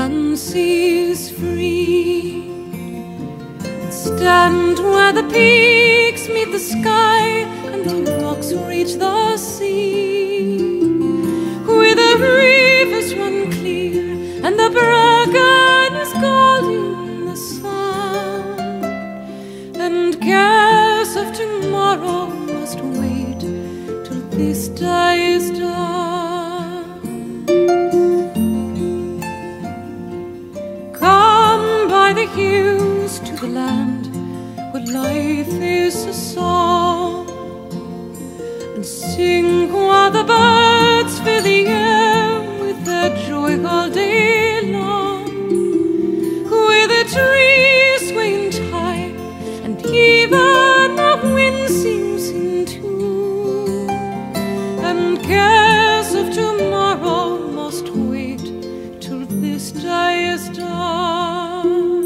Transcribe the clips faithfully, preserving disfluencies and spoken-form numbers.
fancies free. Stand where the peaks meet the sky and the rocks reach the sea, where the rivers run clear and the bracken is gold in the sun, and cares of tomorrow must wait till this day is done. Come by the hills to the land where life is a song, and sing while the birds fill the air with their joy all day long, where the trees sway in time and even the wind sings in tune, and cares of tomorrow must wait till this day is done.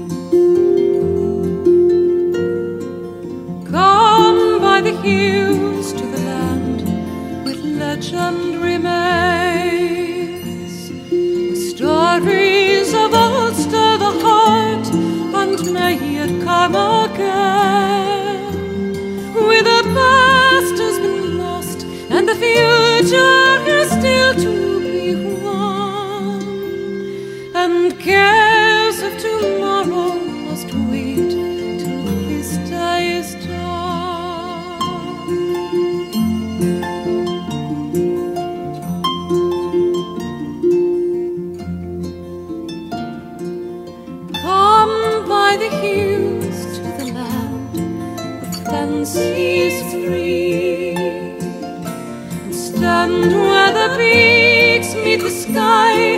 Come by the hills to the land where legend remains, where stories of old stir the heart and may it come again, where the past has been lost and the future is still to be won, and cares of tomorrow must wait till this day is done. Come by the hills to the land where fancies free, and stand where the peaks meet the sky